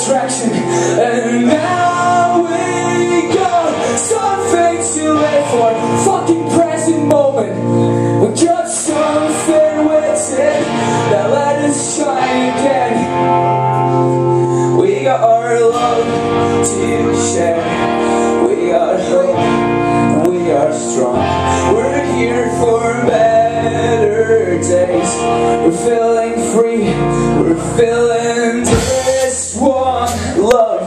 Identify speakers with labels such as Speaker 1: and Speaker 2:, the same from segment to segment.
Speaker 1: distraction. And now we got something to live for. Fucking present moment. We got something within that let us shine again. We got our love to share. We got hope. We are strong. We're here for better days. We're feeling free. We're feeling this one love.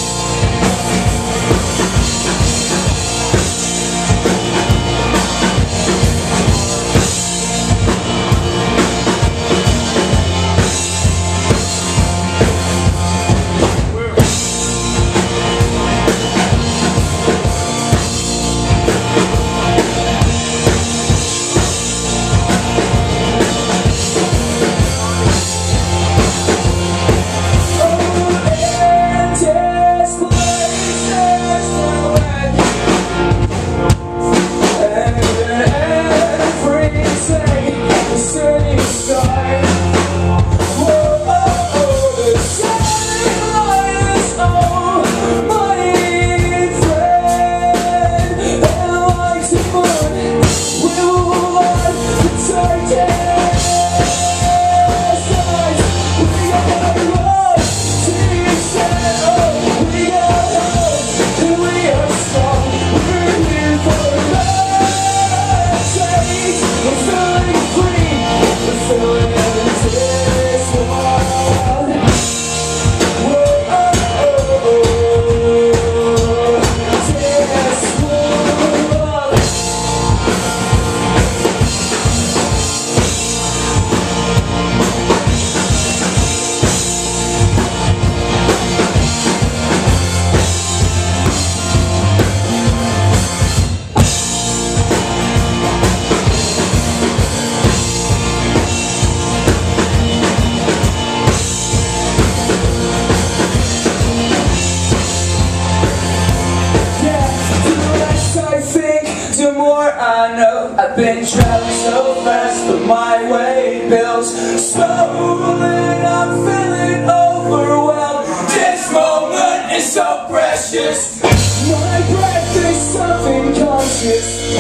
Speaker 1: The more I know, I've been traveling so fast, but my weight builds slowly. I'm feeling overwhelmed. This moment is so precious. My breath is something conscious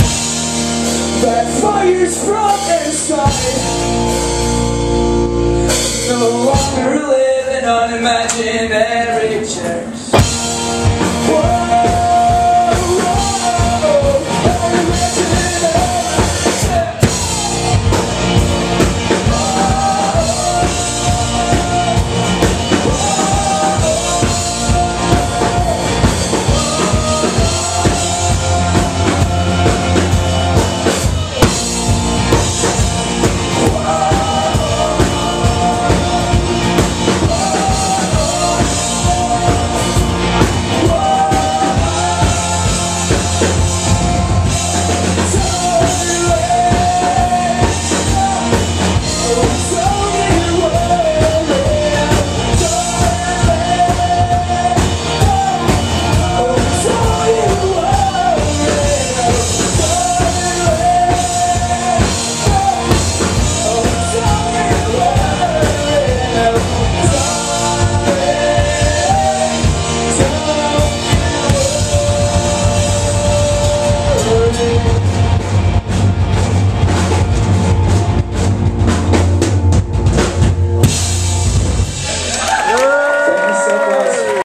Speaker 1: that fires from inside. No longer living on imaginary chair.